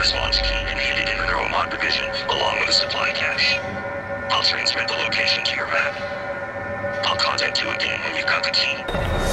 response key and hid it in the Chromon division, along with a supply cache. I'll transmit the location to your map. I'll contact you again when you've got the key.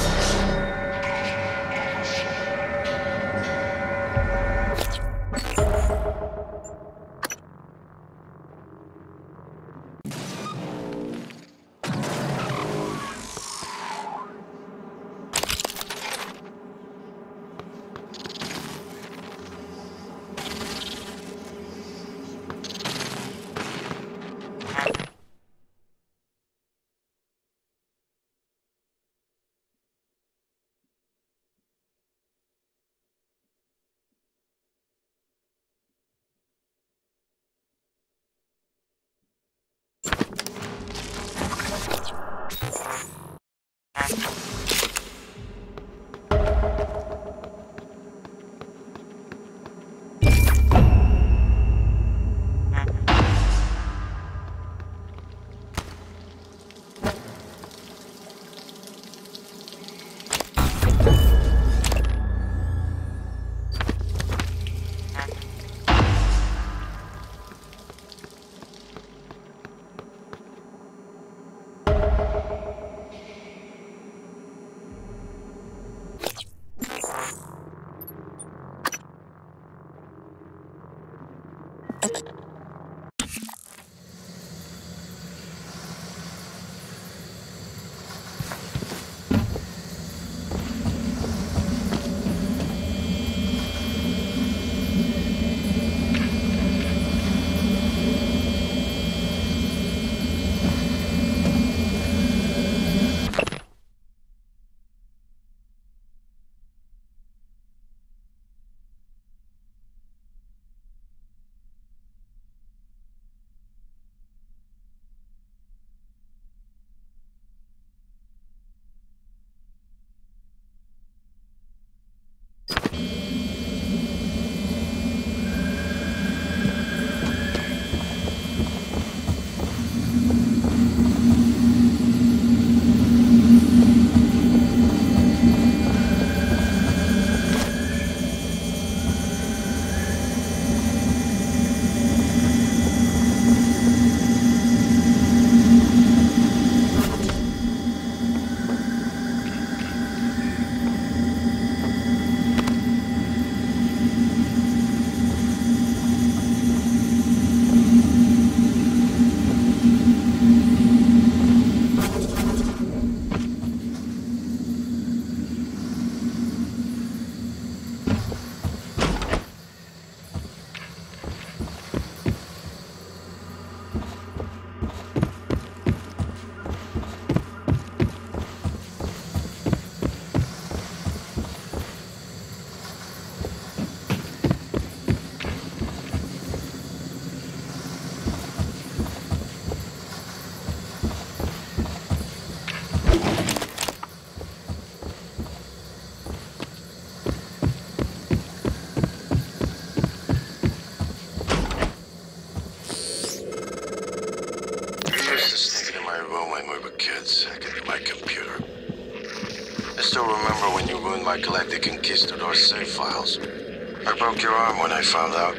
My Galactic Conquistador save files. I broke your arm when I found out.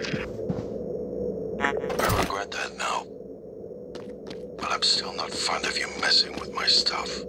I regret that now. But I'm still not fond of you messing with my stuff.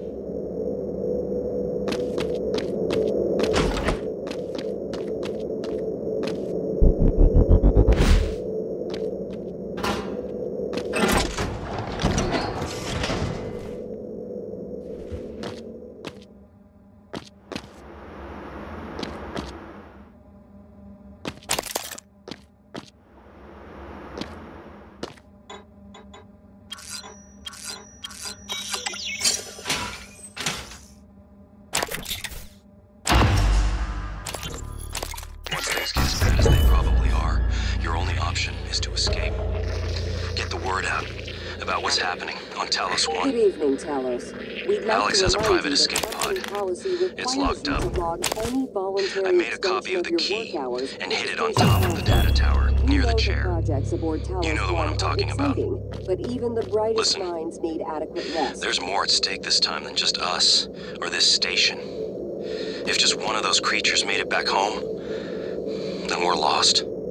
Good evening, Talos. We'd like Alex to has a remind private you escape that pod. policy It's requires locked you up. to log any voluntary I made a copy of the extension key your work hours and with hid it on station top of the data tower, We near know the chair. projects aboard Talos You know the one I'm are talking about. exciting, but even the brightest Listen, minds need adequate rest. There's more at stake this time than just us, or this station. If just one of those creatures made it back home, then we're lost.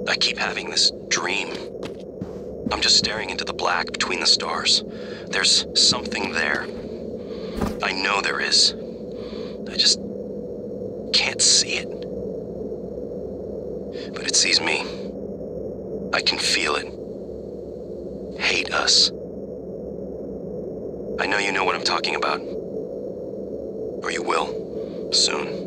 I keep having this dream. I'm just staring into the black between the stars. There's something there. I know there is. I just can't see it. But it sees me. I can feel it. Hate us. I know you know what I'm talking about. Or you will, soon.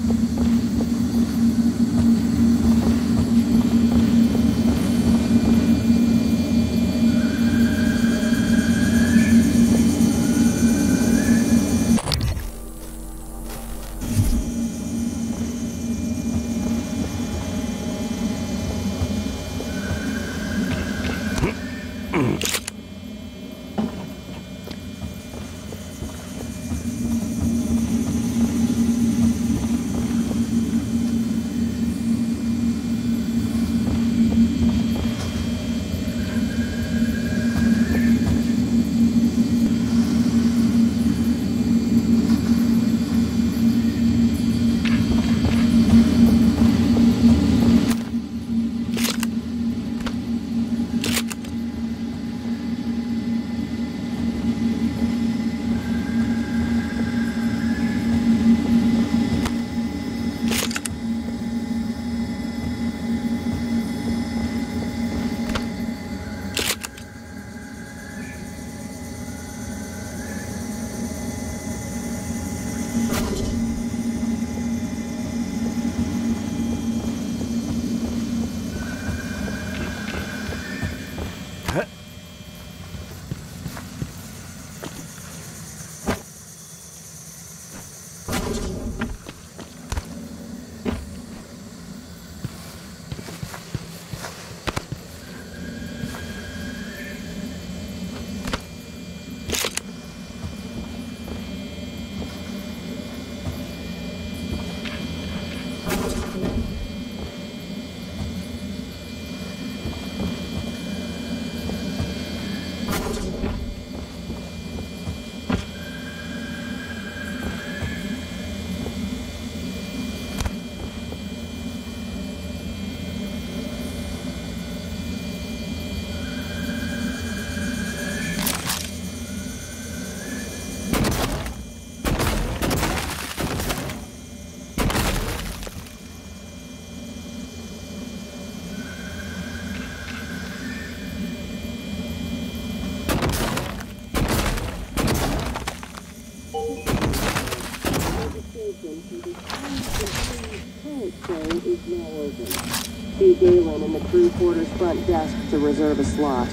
Is now open. See Galen in the crew quarters front desk to reserve a slot.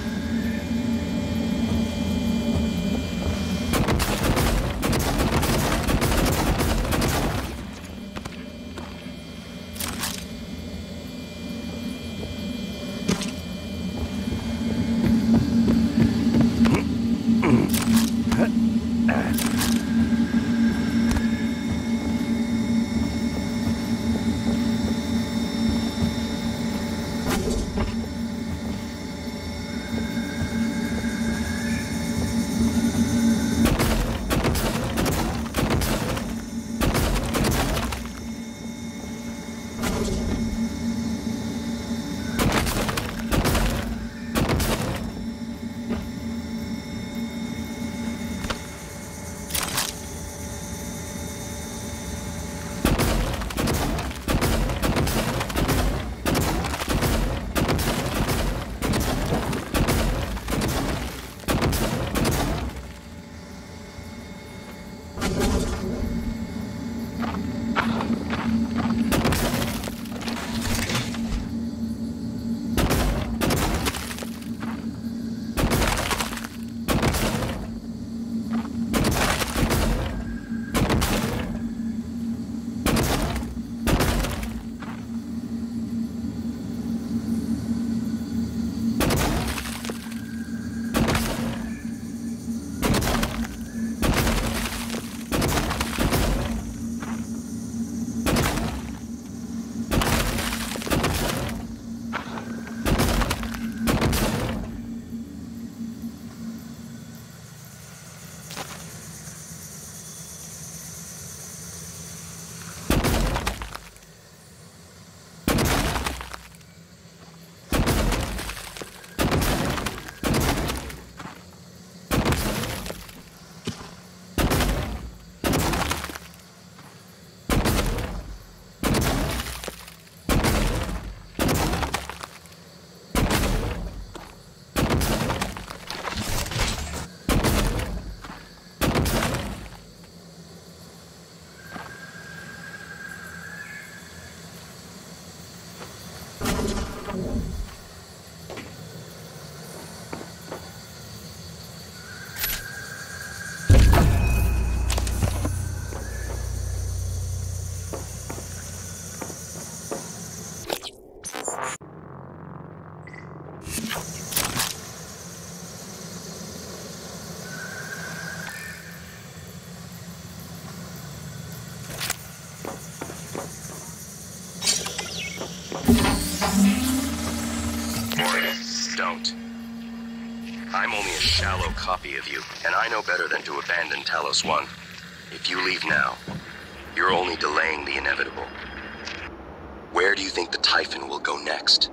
I'm only a shallow copy of you, and I know better than to abandon Talos 1. If you leave now, you're only delaying the inevitable. Where do you think the Typhon will go next?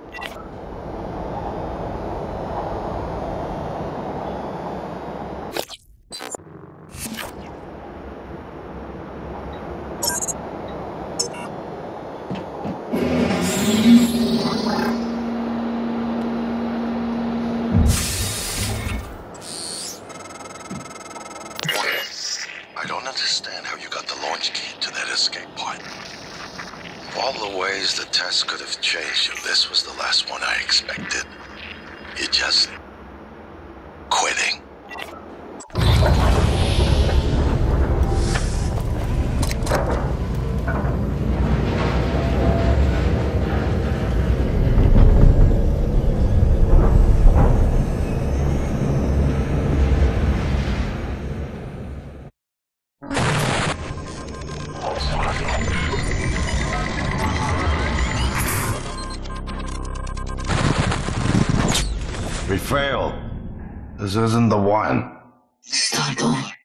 I don't understand how you got the launch key to that escape pod. Of all the ways the test could have changed you, this was the last one I expected. You just... quitting. We failed. This isn't the one. Start over.